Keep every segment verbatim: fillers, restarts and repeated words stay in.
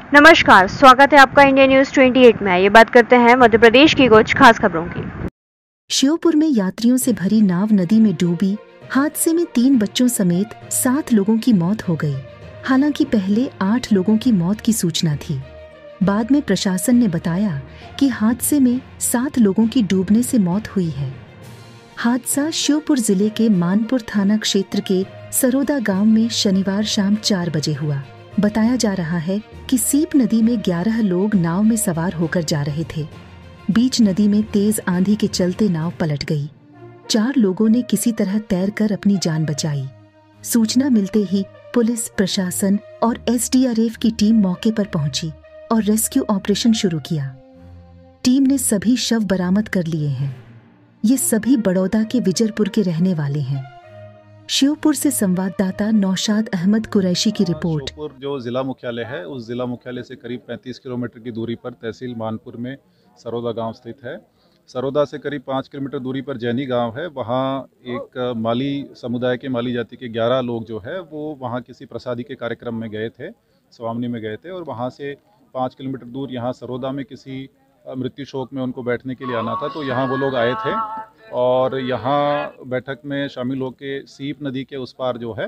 नमस्कार, स्वागत है आपका इंडिया न्यूज अट्ठाईस में। ये बात करते हैं मध्य प्रदेश की कुछ खास खबरों की। श्योपुर में यात्रियों से भरी नाव नदी में डूबी, हादसे में तीन बच्चों समेत सात लोगों की मौत हो गई। हालांकि पहले आठ लोगों की मौत की सूचना थी। बाद में प्रशासन ने बताया कि हादसे में सात लोगों की डूबने से मौत हुई है। हादसा श्योपुर जिले के मानपुर थाना क्षेत्र के सरोदा गांव में शनिवार शाम चार बजे हुआ। बताया जा रहा है कि सीप नदी में ग्यारह लोग नाव में सवार होकर जा रहे थे। बीच नदी में तेज आंधी के चलते नाव पलट गई। चार लोगों ने किसी तरह तैरकर अपनी जान बचाई। सूचना मिलते ही पुलिस, प्रशासन और एस डी आर एफ की टीम मौके पर पहुंची और रेस्क्यू ऑपरेशन शुरू किया। टीम ने सभी शव बरामद कर लिए हैं। ये सभी बड़ौदा के विजयपुर के रहने वाले हैं। श्योपुर से संवाददाता नौशाद अहमद कुरैशी की रिपोर्ट। श्योपुर जो जिला मुख्यालय है, उस जिला मुख्यालय से करीब पैंतीस किलोमीटर की दूरी पर तहसील मानपुर में सरोदा गांव स्थित है। सरोदा से करीब पाँच किलोमीटर दूरी पर जैनी गांव है। वहां एक माली समुदाय के, माली जाति के ग्यारह लोग जो है वो वहां किसी प्रसादी के कार्यक्रम में गए थे, स्वामनी में गए थे, और वहां से पाँच किलोमीटर दूर यहाँ सरोदा में किसी मृत्यु शोक में उनको बैठने के लिए आना था। तो यहाँ वो लोग आए थे और यहाँ बैठक में शामिल होकर सीप नदी के उस पार जो है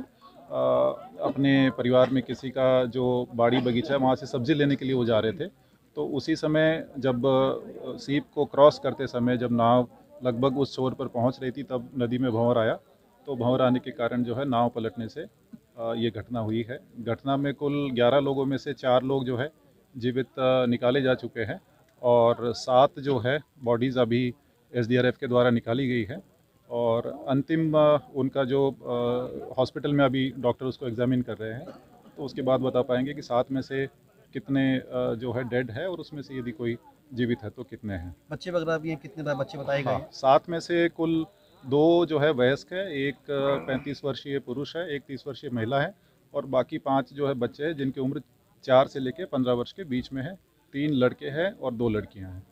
अपने परिवार में किसी का जो बाड़ी बगीचा है वहाँ से सब्जी लेने के लिए वो जा रहे थे। तो उसी समय जब सीप को क्रॉस करते समय जब नाव लगभग उस छोर पर पहुँच रही थी, तब नदी में भंवर आया। तो भंवर आने के कारण जो है नाव पलटने से ये घटना हुई है। घटना में कुल ग्यारह लोगों में से चार लोग जो है जीवित निकाले जा चुके हैं और सात जो है बॉडीज़ अभी एस डी आर एफ के द्वारा निकाली गई है। और अंतिम उनका जो हॉस्पिटल में अभी डॉक्टर उसको एग्जामिन कर रहे हैं, तो उसके बाद बता पाएंगे कि सात में से कितने जो है डेड है और उसमें से यदि कोई जीवित है तो कितने हैं। बच्चे वगैरह भी हैं? कितने बच्चे बताए गए? हाँ, सात में से कुल दो जो है वयस्क है, एक पैंतीस वर्षीय पुरुष है, एक तीस वर्षीय महिला है, और बाकी पाँच जो है बच्चे हैं जिनकी उम्र चार से लेकर पंद्रह वर्ष के बीच में है। तीन लड़के हैं और दो लड़कियां हैं।